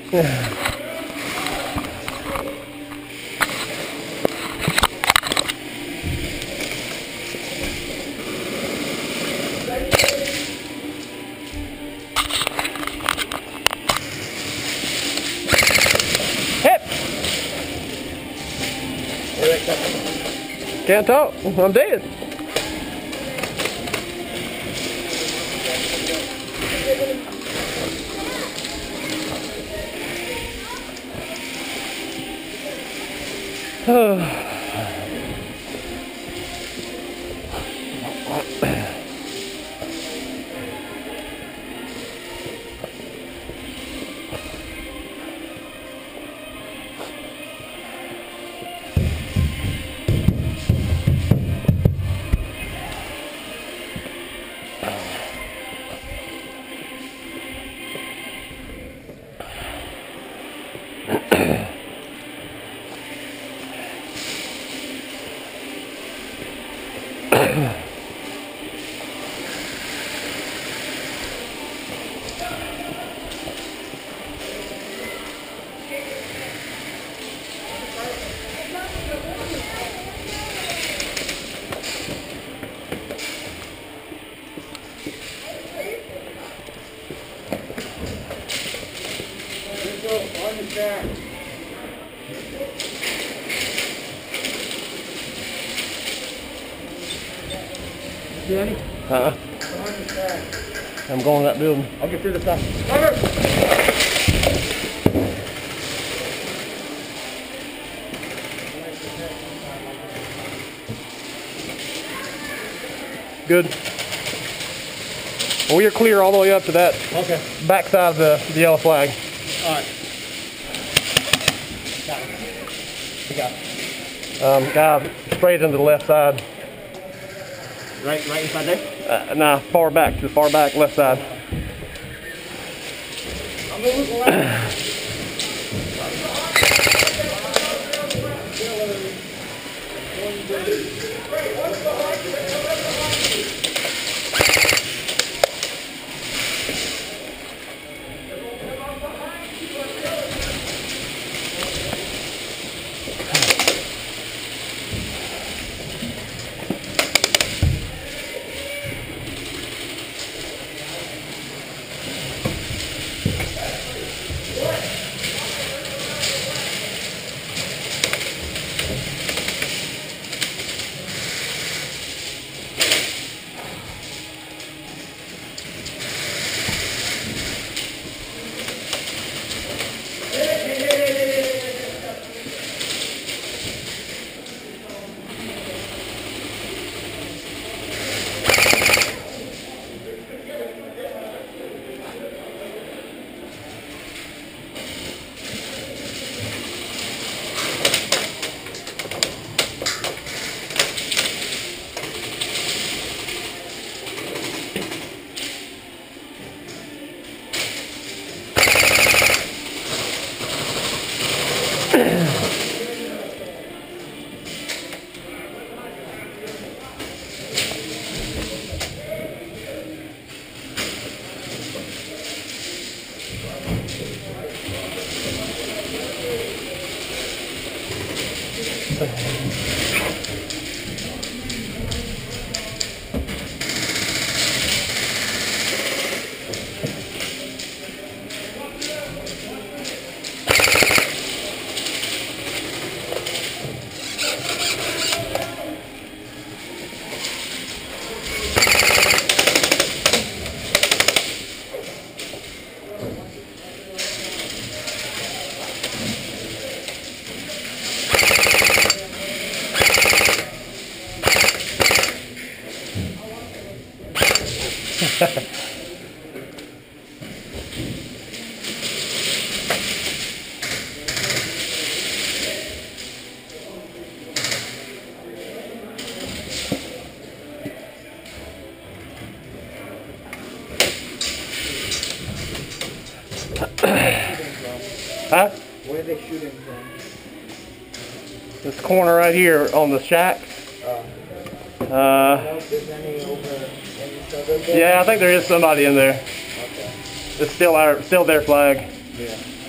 Hip! Can't talk. I'm dead. Ready? I'm going to that building. I'll get through the top. Good. Well, we are clear all the way up to that back side of the yellow flag. All right. Got it. Guy sprayed into the left side. Right inside there? Nah, far back, to the far back left side. I'm gonna look around. Huh? Where are they shooting from? This corner right here on the shack. Yeah, I think there is somebody in there. Okay. It's still their flag. Yeah.